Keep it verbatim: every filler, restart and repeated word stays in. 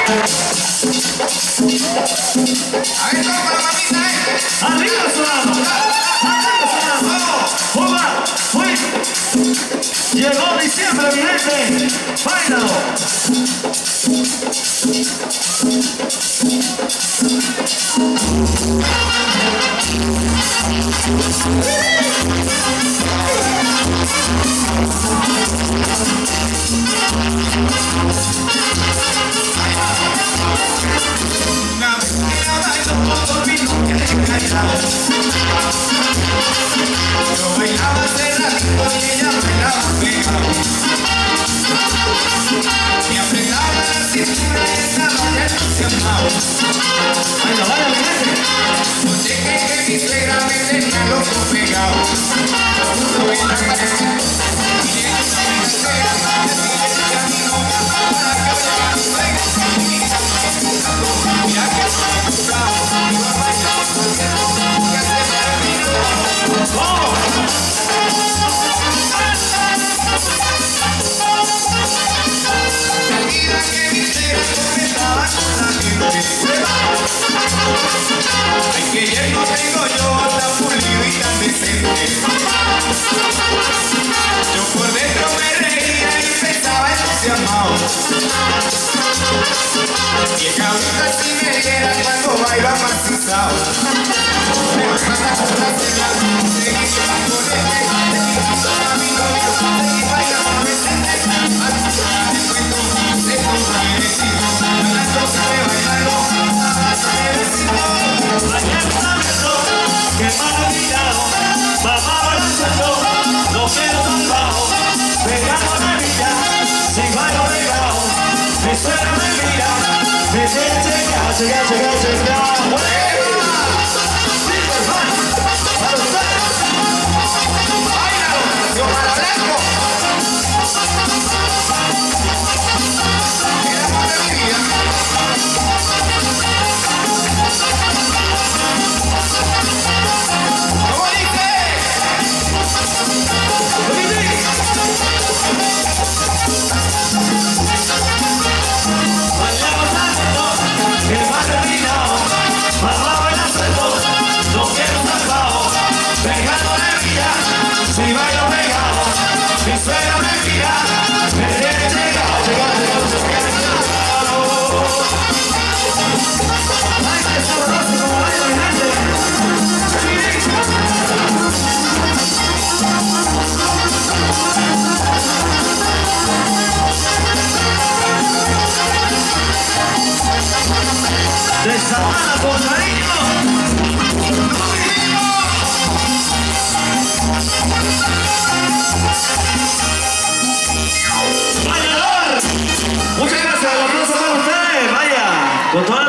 A ver, ¿cómo la mamita, eh? Arriba sonando, arriba sonando. Juba, fui. Llegó diciembre, mi gente. Báilalo. Una vez que la bailo todo vino que te callaba. Yo bailaba hace ratito y ella bailaba pegado. Me apretaba la cintura y estaba ya entusiasmado. Baila, baila, mi gente. No dejé que mi suegra me tenía loco pegado. No bailaba y ella también me pegaba. Y a mí no me amaba que bailaba mi suegra. Mira que soy buscado. Iba a bailar porque no que se terminó. ¡Vamos! Mira que mi suegra comentaba con la gente. Ay, que yerno tengo yo tan pulido y tan decente. Yo por dentro me reía y pensaba entusiasmado. Y el cabeza si me diera cuando baila macizado. Me mata con la señal, seguí con este, a mi novio, seguí bailando a veces. Al cuento, se compra mi vecino, la toca me bailando, abraza mi vecino. Ayer sabiendo que maravillado, mamá balanzando, no quiero salvado, pegado de vida, si bailo pegado, mi suegra me mira, me dice checa, checa, checa, checa. Yo para blanco. Era más de mi vida. ¿Cómo dice? Bailamos tanto, que más terminado, mamá bailando, no quiero salvado, pegado de vida, si bailo pegado, mi suegra me mira, me tiene llegado, llegado, llegado, llegado. Ay, qué sabroso como baila mi gente. De Sabana con cariño. Bailador. Muchas gracias, el aplauso para ustedes. Vaya, con toda